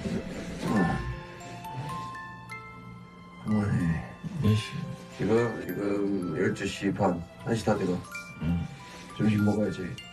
어머니. 4시. 지금 12시 반. 1시 다 돼가. 점심 먹어야지.